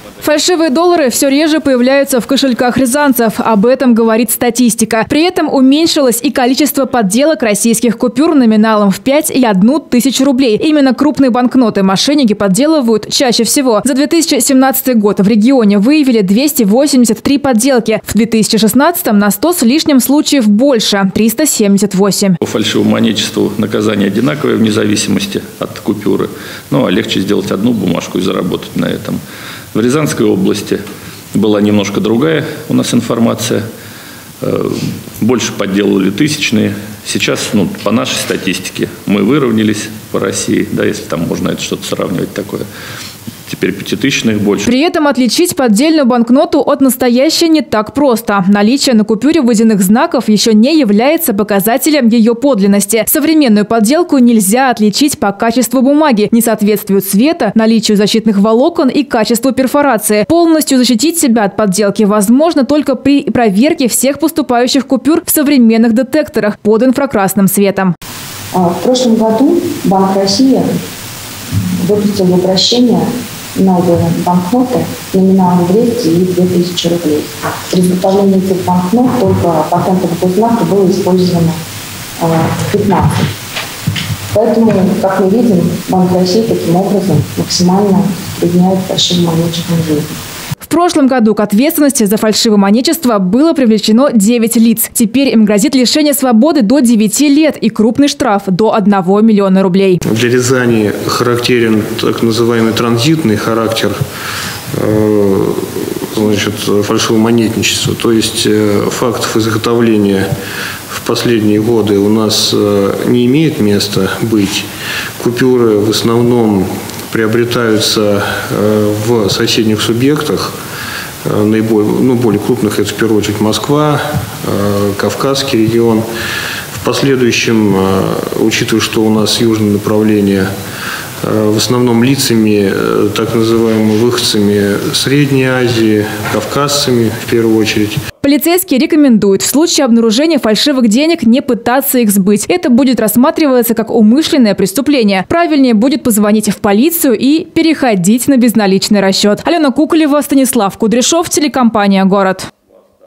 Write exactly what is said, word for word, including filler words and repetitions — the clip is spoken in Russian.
Фальшивые доллары все реже появляются в кошельках рязанцев. Об этом говорит статистика. При этом уменьшилось и количество подделок российских купюр номиналом в пять и одну тысячу рублей. Именно крупные банкноты мошенники подделывают чаще всего. За две тысячи семнадцатый год в регионе выявили двести восемьдесят три подделки. В две тысячи шестнадцатом на сто с лишним случаев больше – триста семьдесят восемь. По фальшивому монетчеству наказание одинаковое вне зависимости от купюры. Ну, а легче сделать одну бумажку и заработать на этом. В Рязанской области была немножко другая у нас информация. Больше подделывали тысячные. Сейчас, ну, по нашей статистике, мы выровнялись по России, да, если там можно это что-то сравнивать такое. Теперь пятитысячных больше. При этом отличить поддельную банкноту от настоящей не так просто. Наличие на купюре водяных знаков еще не является показателем ее подлинности. Современную подделку нельзя отличить по качеству бумаги, несоответствию цвета, наличию защитных волокон и качеству перфорации. Полностью защитить себя от подделки возможно только при проверке всех поступающих купюр в современных детекторах под инфракрасным светом. В прошлом году Банк России выпустил обращение новые банкноты номиналом двести и две тысячи рублей. При изготовлении этих банкнот только патентового знака было использовано э, пятнадцать. Поэтому, как мы видим, Банк России таким образом максимально затрудняет фальшивомонетчикам жизнь. В прошлом году к ответственности за фальшивомонетчество было привлечено девять лиц. Теперь им грозит лишение свободы до девяти лет и крупный штраф до одного миллиона рублей. Для Рязани характерен так называемый транзитный характер э, значит, фальшивомонетничества. То есть э, фактов изготовления в последние годы у нас э, не имеет места быть. Купюры в основном приобретаются в соседних субъектах, наиболее, ну, более крупных, это в первую очередь Москва, Кавказский регион. В последующем, учитывая, что у нас южное направление, в основном лицами, так называемыми выходцами Средней Азии, кавказцами в первую очередь. Полицейские рекомендуют в случае обнаружения фальшивых денег не пытаться их сбыть. Это будет рассматриваться как умышленное преступление. Правильнее будет позвонить в полицию и переходить на безналичный расчет. Алена Куколева, Станислав Кудряшов, телекомпания «Город».